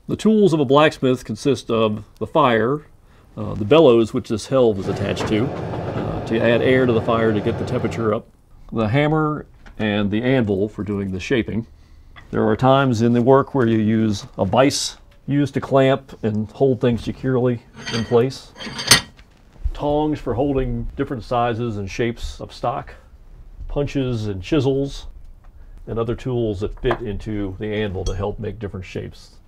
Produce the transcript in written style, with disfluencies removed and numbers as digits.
The tools of a blacksmith consist of the fire, the bellows, which this helve is attached to add air to the fire to get the temperature up, the hammer, and the anvil for doing the shaping. There are times in the work where you use a vise used to clamp and hold things securely in place, tongs for holding different sizes and shapes of stock, punches and chisels, and other tools that fit into the anvil to help make different shapes.